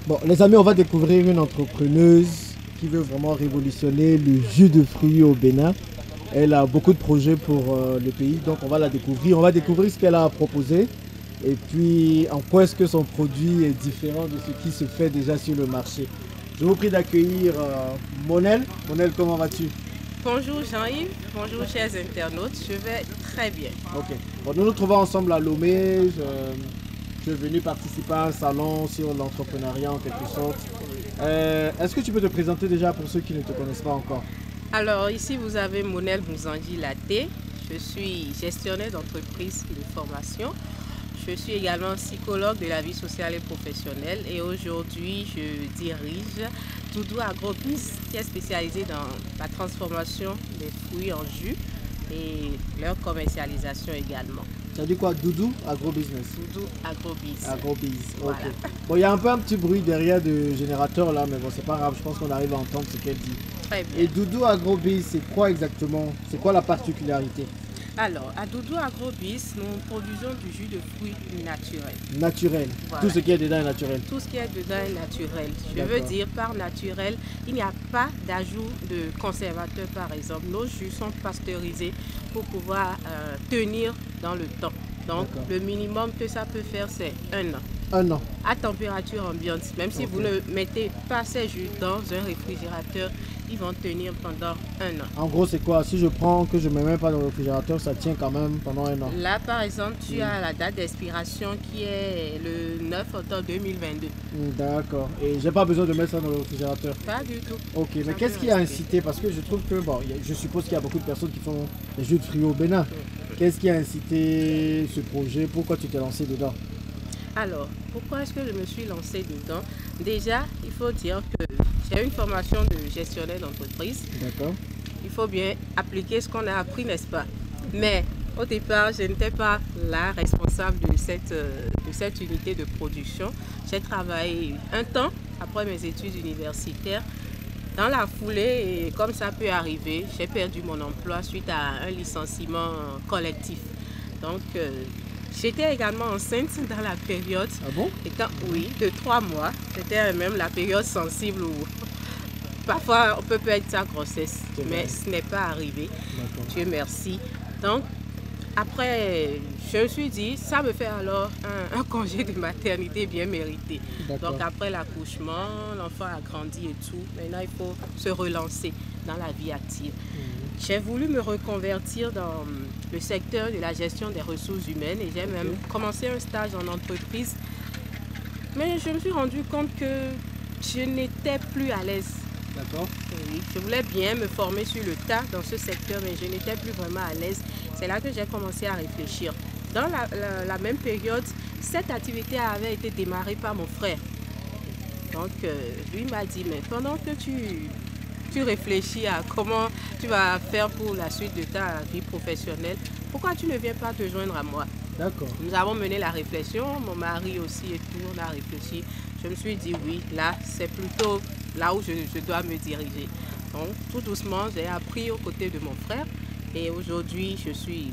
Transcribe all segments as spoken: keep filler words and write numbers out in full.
Bon, les amis, on va découvrir une entrepreneuse qui veut vraiment révolutionner le jus de fruits au Bénin. Elle a beaucoup de projets pour euh, le pays, donc on va la découvrir. On va découvrir ce qu'elle a proposé et puis en quoi est-ce que son produit est différent de ce qui se fait déjà sur le marché. Je vous prie d'accueillir euh, Monel. Monel, comment vas-tu? Bonjour Jean-Yves, bonjour chers internautes, je vais très bien. Ok. Bon, nous nous trouvons ensemble à Lomé. Je, je suis venu participer à un salon sur l'entrepreneuriat en quelque sorte. Euh, Est-ce que tu peux te présenter déjà pour ceux qui ne te connaissent pas encore? Alors ici vous avez Monel Mouzangi Laté, je suis gestionnaire d'entreprise de formation. Je suis également psychologue de la vie sociale et professionnelle et aujourd'hui je dirige Doudou Agrobis qui est spécialisé dans la transformation des fruits en jus et leur commercialisation également. Tu as dit quoi? Doudou Agrobusiness? Doudou Agrobis. Agrobis, Voilà. ok. Bon, il y a un peu un petit bruit derrière de générateur là, mais bon, c'est pas grave, je pense qu'on arrive à entendre ce qu'elle dit. Très bien. Et Doudou Agrobis, c'est quoi exactement? C'est quoi la particularité? Alors, à Doudou Agrobis, nous produisons du jus de fruits naturel. Naturel. Voilà. Tout ce qui est dedans est naturel. Tout ce qui est dedans est naturel. Je veux dire par naturel, il n'y a pas d'ajout de conservateurs par exemple. Nos jus sont pasteurisés pour pouvoir euh, tenir dans le temps. Donc le minimum que ça peut faire c'est un an. Un an. À température ambiante. Même si okay. vous ne mettez pas ces jus dans un réfrigérateur, ils vont tenir pendant un an. En gros, c'est quoi? Si je prends que je ne me mets pas dans le réfrigérateur, ça tient quand même pendant un an. Là, par exemple, tu mmh. as la date d'expiration qui est le neuf octobre deux mille vingt-deux. D'accord. Et j'ai pas besoin de mettre ça dans le réfrigérateur? Pas du tout. Ok, mais qu'est-ce qui a incité? Parce que je trouve que, bon, je suppose qu'il y a beaucoup de personnes qui font des jus de fruits au Bénin. Mmh. Qu'est-ce qui a incité ce projet? Pourquoi tu t'es lancé dedans? Alors, pourquoi est-ce que je me suis lancée dedans? Déjà, il faut dire que j'ai une formation de gestionnaire d'entreprise. D'accord. Il faut bien appliquer ce qu'on a appris, n'est-ce pas? Mais au départ, je n'étais pas la responsable de cette, de cette unité de production. J'ai travaillé un temps après mes études universitaires. Dans la foulée, et comme ça peut arriver, j'ai perdu mon emploi suite à un licenciement collectif. Donc, euh, j'étais également enceinte dans la période. Ah bon? Étant, oui, de trois mois. C'était même la période sensible où parfois on peut perdre sa grossesse, mais vrai. Ce n'est pas arrivé. Dieu merci. Donc, après, je me suis dit, ça me fait alors un, un congé de maternité bien mérité. Donc, après l'accouchement, l'enfant a grandi et tout. Maintenant, il faut se relancer dans la vie active. Mmh. J'ai voulu me reconvertir dans le secteur de la gestion des ressources humaines et j'ai même okay. commencé un stage en entreprise. Mais je me suis rendu compte que je n'étais plus à l'aise. D'accord. Oui, je voulais bien me former sur le tas dans ce secteur, mais je n'étais plus vraiment à l'aise. C'est là que j'ai commencé à réfléchir. Dans la, la, la même période, cette activité avait été démarrée par mon frère. Donc, euh, lui m'a dit, mais pendant que tu, tu réfléchis à comment tu vas faire pour la suite de ta vie professionnelle, pourquoi tu ne viens pas te joindre à moi? D'accord. Nous avons mené la réflexion, mon mari aussi et tout, on a réfléchi. Je me suis dit, oui, là, c'est plutôt là où je, je dois me diriger. Donc, tout doucement, j'ai appris aux côtés de mon frère. Et aujourd'hui, je suis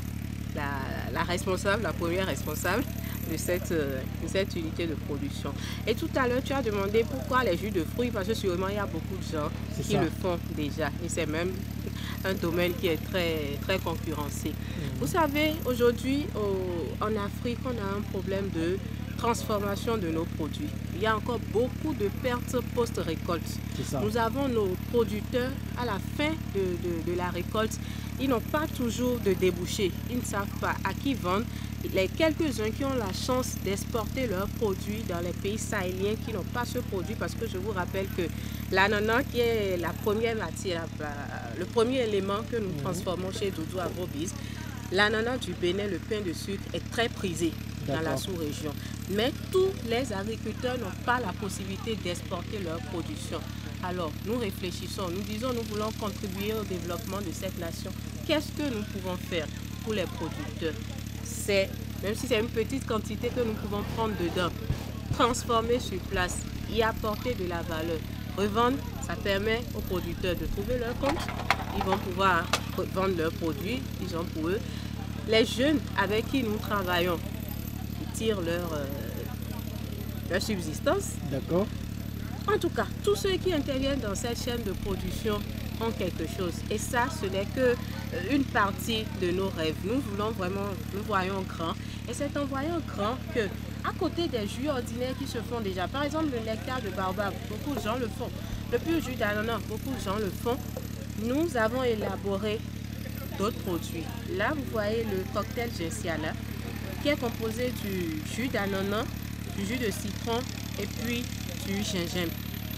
la, la responsable, la première responsable de cette, de cette unité de production. Et tout à l'heure, tu as demandé pourquoi les jus de fruits, parce que sûrement, il y a beaucoup de gens qui ça. le font déjà. Et c'est même un domaine qui est très, très concurrencé. Mmh. Vous savez, aujourd'hui, en Afrique, on a un problème de transformation de nos produits. Il y a encore beaucoup de pertes post-récolte. Nous avons nos producteurs à la fin de, de, de la récolte. Ils n'ont pas toujours de débouchés. Ils ne savent pas à qui vendre. Les quelques-uns qui ont la chance d'exporter leurs produits dans les pays sahéliens qui n'ont pas ce produit, parce que je vous rappelle que l'ananas, qui est la première matière, le premier élément que nous transformons chez Doudou Agrobis, l'ananas du Bénin, le pain de sucre, est très prisé dans la sous-région. Mais tous les agriculteurs n'ont pas la possibilité d'exporter leur production. Alors, nous réfléchissons, nous disons, nous voulons contribuer au développement de cette nation. Qu'est-ce que nous pouvons faire pour les producteurs? C'est, même si c'est une petite quantité que nous pouvons prendre dedans, transformer sur place, y apporter de la valeur. Revendre, ça permet aux producteurs de trouver leur compte. Ils vont pouvoir vendre leurs produits, ils ont pour eux. Les jeunes avec qui nous travaillons, ils tirent leur, euh, leur subsistance. D'accord. En tout cas, tous ceux qui interviennent dans cette chaîne de production ont quelque chose. Et ça, ce n'est qu'une partie de nos rêves. Nous voulons vraiment, nous voyons grand. Et c'est en voyant grand que, à côté des jus ordinaires qui se font déjà, par exemple le nectar de baobab, beaucoup de gens le font. Le pur jus d'ananas, beaucoup de gens le font. Nous avons élaboré d'autres produits. Là, vous voyez le cocktail Gentiana, qui est composé du jus d'ananas, du jus de citron et puis du gingembre.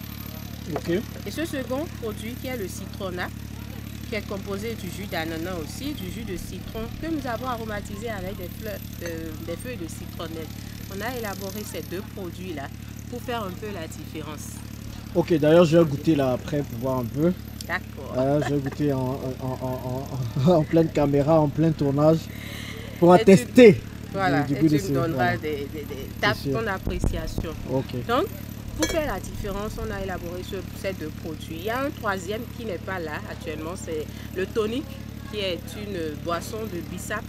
Ok. Et ce second produit qui est le citronnat, qui est composé du jus d'ananas aussi, du jus de citron, que nous avons aromatisé avec des, fleurs, euh, des feuilles de citronnelle. On a élaboré ces deux produits-là pour faire un peu la différence. Ok, d'ailleurs, je vais goûter là après pour voir un peu. D'accord. Euh, je vais goûter en, en, en, en, en pleine caméra, en plein tournage, pour attester. Tu, voilà, du, du et goût tu de me ce, donneras voilà. des, des, des, ta, ton appréciation. Ok. Donc, pour faire la différence, on a élaboré ce, ces deux produits. Il y a un troisième qui n'est pas là actuellement, c'est le tonic, qui est une boisson de bissap,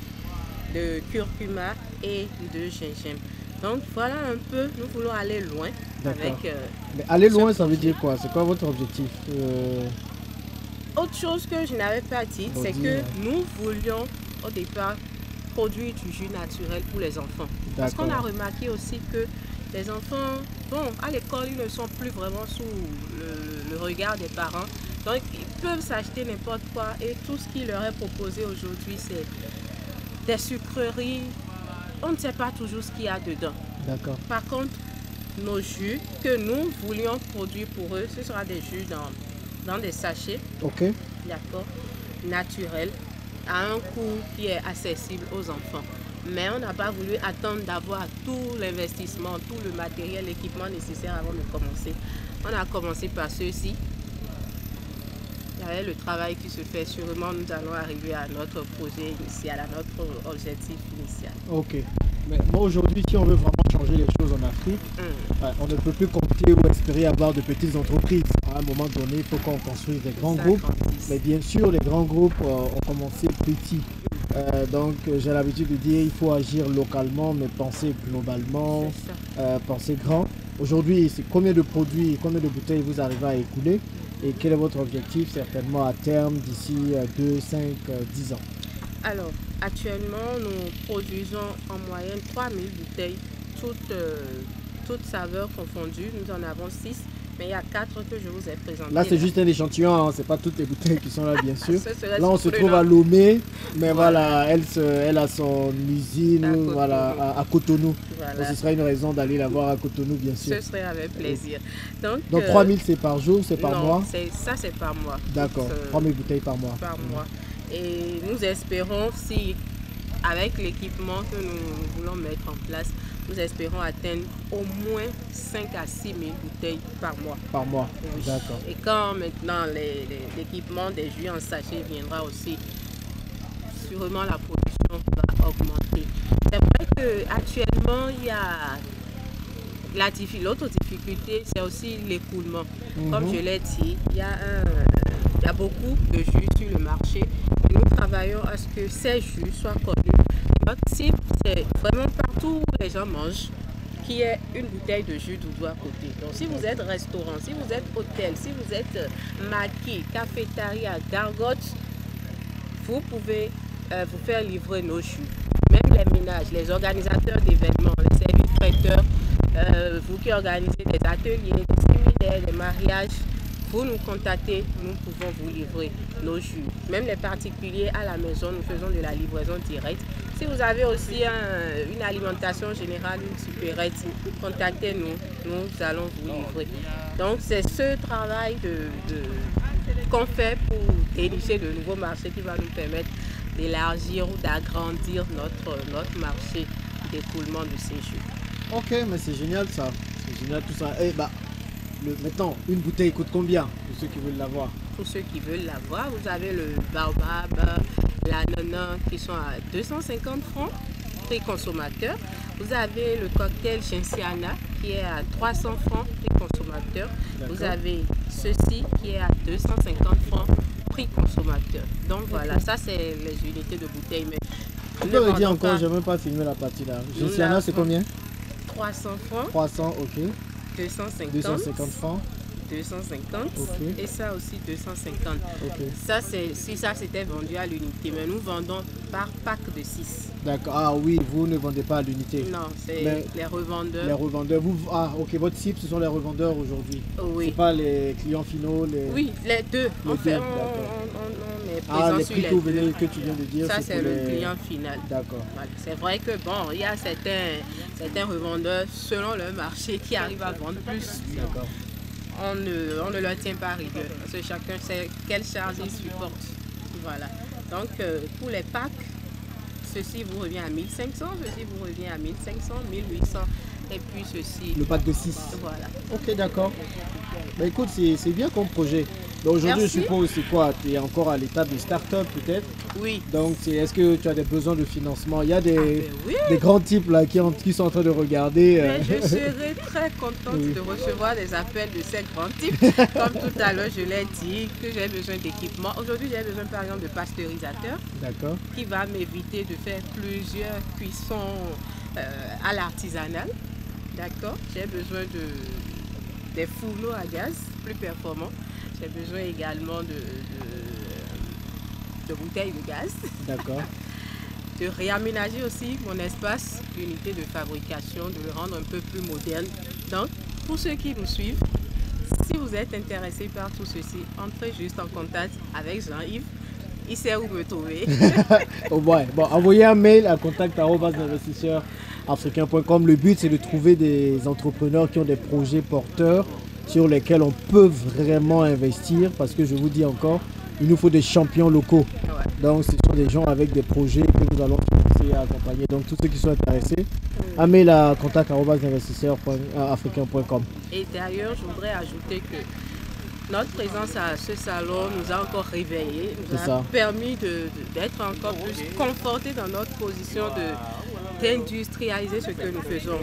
de curcuma et de gingembre. Donc voilà un peu, nous voulons aller loin avec... Euh, Mais aller loin, ça veut dire quoi? C'est quoi votre objectif? euh... Autre chose que je n'avais pas dit, c'est que ouais. nous voulions au départ produire du jus naturel pour les enfants. Parce qu'on a remarqué aussi que les enfants, bon, à l'école, ils ne sont plus vraiment sous le, le regard des parents. Donc, ils peuvent s'acheter n'importe quoi et tout ce qui leur est proposé aujourd'hui, c'est des sucreries. On ne sait pas toujours ce qu'il y a dedans. D'accord. Par contre, nos jus que nous voulions produire pour eux, ce sera des jus dans, dans des sachets. Ok. D'accord. Naturels, à un coût qui est accessible aux enfants. Mais on n'a pas voulu attendre d'avoir tout l'investissement, tout le matériel, l'équipement nécessaire avant de commencer. On a commencé par ceux-ci. Il y avait le travail qui se fait. Sûrement, nous allons arriver à notre projet initial, à notre objectif initial. Ok. Mais moi, aujourd'hui, si on veut vraiment changer les choses en Afrique, mm. euh, on ne peut plus compter ou espérer avoir de petites entreprises. À un moment donné, il faut qu'on construise des grands Ça groupes. Grandisse. Mais bien sûr, les grands groupes euh, ont commencé petits. Euh, donc euh, j'ai l'habitude de dire il faut agir localement mais penser globalement, euh, penser grand. Aujourd'hui, c'est combien de produits, combien de bouteilles vous arrivez à écouler et quel est votre objectif certainement à terme d'ici deux, cinq, dix ans? Alors actuellement nous produisons en moyenne trois mille bouteilles, toutes, euh, toutes saveurs confondues. Nous en avons six. Mais il y a quatre que je vous ai présentés. Là, c'est juste un échantillon, hein. C'est pas toutes les bouteilles qui sont là, bien sûr. Là, on se trouve là. à Lomé, mais voilà, voilà elle, se, elle a son usine à Cotonou. Voilà, à, à Cotonou. Voilà. Donc, ce serait une raison d'aller la voir à Cotonou, bien sûr. Ce serait avec plaisir. Donc, Donc euh, trois mille, c'est par jour, c'est par non, mois? Ça, c'est par mois. D'accord, euh, trois mille bouteilles par mois. Par mmh. mois. Et nous espérons, si avec l'équipement que nous voulons mettre en place, nous espérons atteindre au moins cinq à six mille bouteilles par mois. Par mois, oui. D'accord. Et quand maintenant l'équipement des jus en sachet viendra aussi, sûrement la production va augmenter. C'est vrai qu'actuellement, il y a l'autre difficulté, c'est aussi l'écoulement. Mm-hmm. Comme je l'ai dit, il y, a un, il y a beaucoup de jus sur le marché. Et nous travaillons à ce que ces jus soient connus. Notre cible, c'est vraiment partout où les gens mangent, qu'il y ait une bouteille de jus doudou à côté. Donc si vous êtes restaurant, si vous êtes hôtel, si vous êtes maquis, cafétéria, gargote, vous pouvez euh, vous faire livrer nos jus. Même les ménages, les organisateurs d'événements, les services traiteurs, euh, vous qui organisez des ateliers, des séminaires, des mariages, vous nous contactez, nous pouvons vous livrer nos jus. Même les particuliers à la maison, nous faisons de la livraison directe. Si vous avez aussi un, une alimentation générale, une supérette, contactez-nous, nous allons vous livrer. Donc c'est ce travail de, de, qu'on fait pour dénicher de nouveaux marchés qui va nous permettre d'élargir ou d'agrandir notre, notre marché d'écoulement de ces jus. Ok, mais c'est génial ça, c'est génial tout ça. Et bah, le, maintenant, une bouteille coûte combien pour ceux qui veulent l'avoir? Pour ceux qui veulent l'avoir, vous avez le baobab, l'ananas qui sont à deux cent cinquante francs, prix consommateur. Vous avez le cocktail Gentiana qui est à trois cents francs, prix consommateur. Vous avez ceci qui est à deux cent cinquante francs, prix consommateur. Donc okay. Voilà, ça c'est les unités de bouteilles. Mais tu peux me dire encore, je n'ai même pas filmé la partie là. Gentiana c'est combien? trois cents francs, trois cents, ok. deux cent cinquante, deux cent cinquante francs. deux cent cinquante Ok. et ça aussi deux cent cinquante. Ok. Ça, c'est si ça c'était vendu à l'unité, mais nous vendons par pack de six. D'accord. Ah oui, vous ne vendez pas à l'unité. Non, c'est Mais les revendeurs. Les revendeurs. Vous, ah, ok, votre cible, ce sont les revendeurs aujourd'hui. Oui. C'est pas les clients finaux. Les... Oui, les deux. Les on, deux, fait, on, d'accord. on, on- on est Ah, présent les sur prix les que, vous deux. venez- que tu viens de dire. Ça, c'est pour le les- client final. D'accord. Voilà. C'est vrai que bon, il y a certains, certains revendeurs, selon le marché, qui arrivent à vendre plus. D'accord. On ne, on ne leur tient pas rigueur parce que chacun sait quelle charge il supporte. Voilà. Donc, euh, pour les packs, ceci vous revient à mille cinq cents, ceci vous revient à mille cinq cents, mille huit cents et puis ceci. Le pack de six. Voilà. Ok, d'accord. Bah écoute, c'est c'est bien comme projet. Donc aujourd'hui, je Merci. suppose, c'est quoi? Tu es encore à l'étape de start-up peut-être. Oui. Donc, c'est- est-ce que tu as des besoins de financement? Il y a des, Ah, ben oui. des grands types là qui, ont- qui sont en train de regarder. euh, Mais je serais très contente Oui. de recevoir des appels de ces grands types. Comme tout à l'heure, je l'ai dit, que j'ai besoin d'équipement. Aujourd'hui, j'ai besoin par exemple de pasteurisateur D'accord. qui va m'éviter de faire plusieurs cuissons euh, à l'artisanal. D'accord. J'ai besoin de, des fourneaux à gaz plus performants. J'ai besoin également de, de, de bouteilles de gaz. D'accord. De réaménager aussi mon espace d'unité de fabrication, de le rendre un peu plus moderne. Donc, pour ceux qui nous suivent, si vous êtes intéressé par tout ceci, entrez juste en contact avec Jean-Yves. Il sait où me trouver. Oh, ouais. Bon, envoyez un mail à contact arobase investisseurs africains point com. Le but, c'est de trouver des entrepreneurs qui ont des projets porteurs sur lesquels on peut vraiment investir. Parce que je vous dis encore, il nous faut des champions locaux. Ouais. Donc, ce sont des gens avec des projets que nous allons commencer à accompagner. Donc, tous ceux qui sont intéressés, un mail à contact arobase investisseurs africains point com. Et d'ailleurs, je voudrais ajouter que notre présence à ce salon nous a encore réveillés, nous C'est a ça. permis de- de- d'être encore plus confortés dans notre position de d'industrialiser ce que nous faisons.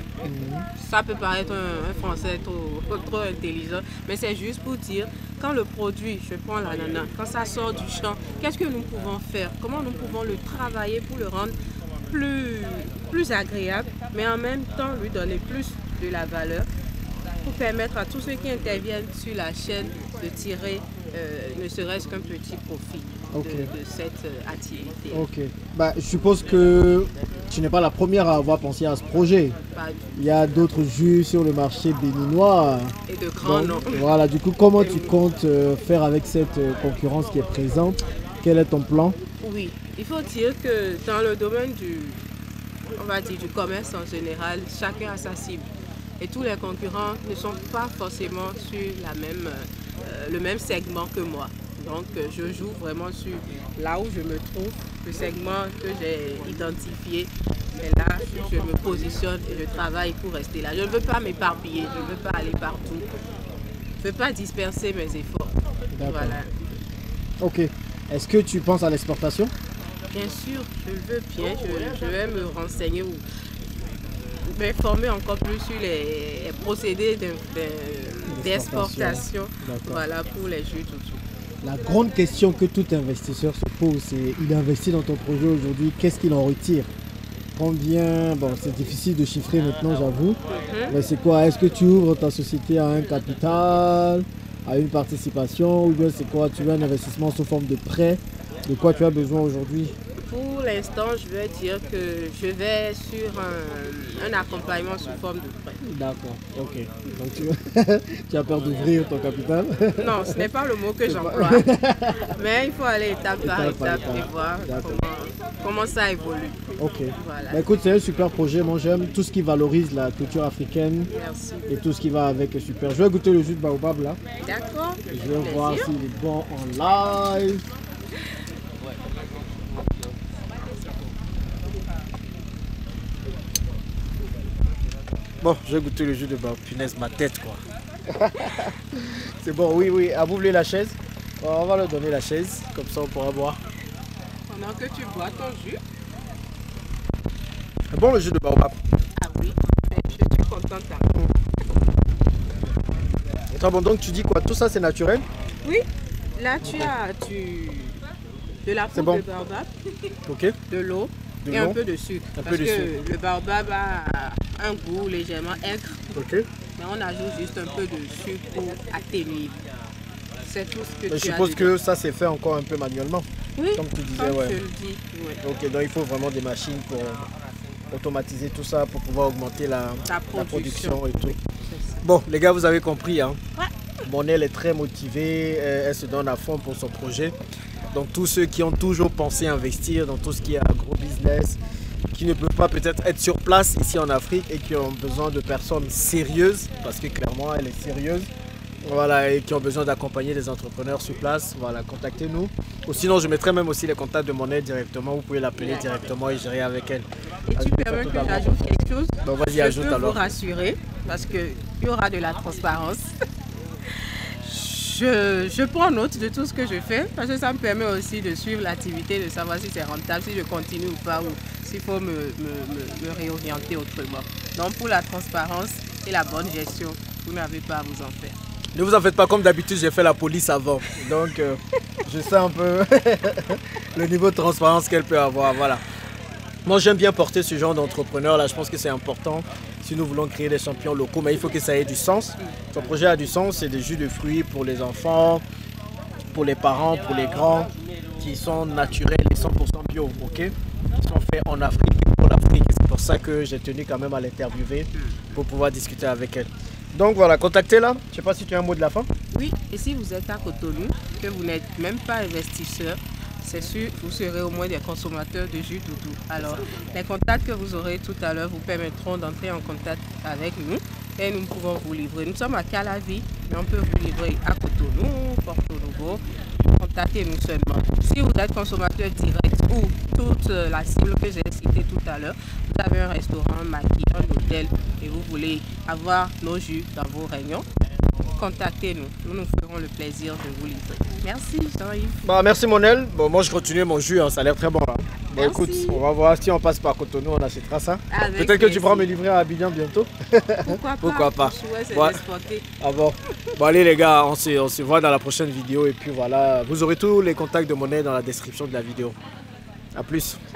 Ça peut paraître un, un français trop, trop intelligent, mais c'est juste pour dire, quand le produit, je prends l'ananas, quand ça sort du champ, qu'est-ce que nous pouvons faire? Comment nous pouvons le travailler pour le rendre plus, plus agréable, mais en même temps lui donner plus de la valeur, pour permettre à tous ceux qui interviennent sur la chaîne de tirer euh, ne serait-ce qu'un petit profit de- Ok. de, cette euh, activité. Ok. Bah, je suppose que tu n'es pas la première à avoir pensé à ce projet. Pas du- Il y a d'autres jus sur le marché béninois. Et de grands Donc, noms. voilà, du coup, comment tu comptes euh, faire avec cette euh, concurrence qui est présente? Quel est ton plan? Oui, il faut dire que dans le domaine du, on va dire, du commerce en général, chacun a sa cible. Et tous les concurrents ne sont pas forcément sur la même, euh, le même segment que moi. Donc euh, je joue vraiment sur là où je me trouve, le segment que j'ai identifié. Et là, je me positionne et je travaille pour rester là. Je ne veux pas m'éparpiller, je ne veux pas aller partout. Je ne veux pas disperser mes efforts. D'accord. Voilà. Ok. Est-ce que tu penses à l'exportation? Bien sûr, je le veux bien. Je, je vais me renseigner ou m'informer encore plus sur les procédés de- de- d'exportation. D'accord. Voilà, pour les jus tout. La grande question que tout investisseur se pose, c'est il investit dans ton projet aujourd'hui, qu'est-ce qu'il en retire? Combien, bon c'est difficile de chiffrer maintenant j'avoue, mais c'est quoi? Est-ce que tu ouvres ta société à un capital, à une participation, ou bien c'est quoi? Tu veux un investissement sous forme de prêt? De quoi tu as besoin aujourd'hui? Pour l'instant, je vais dire que je vais sur un, un accompagnement sous forme de prêt. D'accord, ok. Donc tu, tu as peur d'ouvrir ton capital? Non, ce n'est pas le mot que j'emploie. Mais il faut aller étape par Étape par étape et étape. voir D'accord. comment, comment ça évolue. Ok. Voilà. Bah, écoute, c'est un super projet. Moi, j'aime tout ce qui valorise la culture africaine Merci. et tout ce qui va avec est super. Je vais goûter le jus de baobab là. D'accord. Je vais Plaisir. voir s'il est bon en live. Bon, je vais goûter le jus de baobab. Punaise, ma tête quoi. C'est bon, oui, oui. À vous voulez la chaise? Bon, on va leur donner la chaise, comme ça on pourra boire. Pendant que tu bois ton jus. C'est bon le jus de baobab. Ah oui, mais je suis contente. Très bon, donc tu dis quoi? Tout ça c'est naturel? Oui, là tu as du, de la C'est poudre bon. de baobab, Ok. de l'eau De et un l'eau. peu de sucre. Un parce peu de que sucre. le baobab a un goût légèrement aigre. Ok. Mais on ajoute juste un peu de sucre pour atténuer. C'est tout ce que Mais tu je as suppose dedans. que ça s'est fait encore un peu manuellement. Oui, Comme tu disais, comme ouais. je le dis. Oui. Ok, donc il faut vraiment des machines pour automatiser tout ça pour pouvoir augmenter la, La la production. production et tout. C'est ça. Bon, les gars, vous avez compris. Hein. Ouais. Monel est très motivée, elle, elle se donne à fond pour son projet. Donc tous ceux qui ont toujours pensé investir dans tout ce qui est agro-business, qui ne peuvent pas peut-être être sur place ici en Afrique et qui ont besoin de personnes sérieuses, parce que clairement elle est sérieuse, voilà, et qui ont besoin d'accompagner des entrepreneurs sur place, voilà, contactez-nous. Ou sinon je mettrai même aussi les contacts de Monel directement, vous pouvez l'appeler directement et gérer avec elle. Et tu permets que j'ajoute quelque chose? Donc vas-y, Je ajoute peux alors. vous rassurer parce qu'il y aura de la transparence. Je, je prends note de tout ce que je fais parce que ça me permet aussi de suivre l'activité, de savoir si c'est rentable, si je continue ou pas, ou s'il faut me, me, me, me réorienter autrement. Donc pour la transparence et la bonne gestion, vous n'avez pas à vous en faire. Ne vous en faites pas, comme d'habitude, j'ai fait la police avant. Donc euh, je sais un peu le niveau de transparence qu'elle peut avoir. Voilà. Moi j'aime bien porter ce genre d'entrepreneur là, je pense que c'est important si nous voulons créer des champions locaux, mais il faut que ça ait du sens. Son projet a du sens, c'est des jus de fruits pour les enfants, pour les parents, pour les grands, qui sont naturels et cent pour cent bio, ok? Qui sont faits en Afrique et pour l'Afrique. C'est pour ça que j'ai tenu quand même à l'interviewer pour pouvoir discuter avec elle. Donc voilà, contactez-la. Je ne sais pas si tu as un mot de la fin. Oui, et si vous êtes à Cotonou, que vous n'êtes même pas investisseur, c'est sûr, vous serez au moins des consommateurs de jus doudou. Alors, les contacts que vous aurez tout à l'heure vous permettront d'entrer en contact avec nous et nous pouvons vous livrer. Nous sommes à Calavi, mais on peut vous livrer à Cotonou, Porto Novo. Contactez-nous seulement. Si vous êtes consommateur direct ou toute la cible que j'ai citée tout à l'heure, vous avez un restaurant, un maquis, un hôtel et vous voulez avoir nos jus dans vos réunions, contactez-nous. Nous nous ferons le plaisir de vous livrer. Merci Jean-Yves. Bah, merci Monel. Bon, moi je continue mon jus, hein. Ça a l'air très bon là. Bon, Merci. écoute, on va voir si on passe par Cotonou, on achètera ça. Avec Peut-être que tu plaisir. pourras me livrer à Abidjan bientôt. Pourquoi pas? Pourquoi pas? Le souhait, c'est Ouais. d'exporter. Ah bon. Bon allez les gars, on se, on se voit dans la prochaine vidéo et puis voilà, vous aurez tous les contacts de Monel dans la description de la vidéo. A plus.